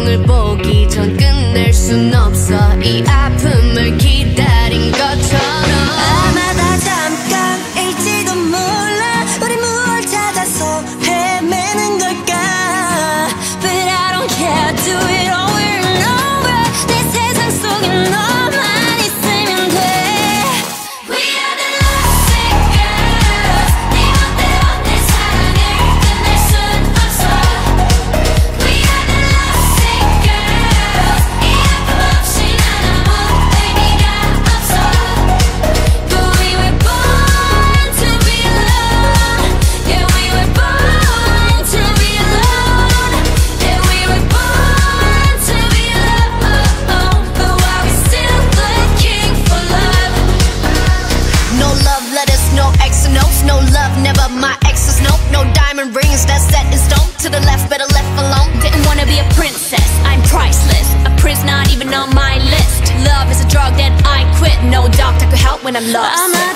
눈을 보기 전 끝낼 순 없어 이 아픔을 기다린 것처럼 아마 다 잠깐일지도 몰라 우리 무얼 찾아서 헤매는 걸까 But I don't care do it over and over 내 세상 속에 너만 있으면 돼 We are the lovesick girls 네 멋대로 내 사랑을 끝낼 순 없어 We are the lovesick girls 이 아픔 없이 난 아무 의미가 없어 But we were born to be alone Yeah we were born to be alone Yeah we were born to be alone But why we still looking for love No love letters, no X and O's No love, never my exes, no No diamond rings, that's set in stone To the left, better left alone Didn't wanna be a princess, I'm priceless A prince not even on my list Love is a drug that I quit No doctor could help when I'm lost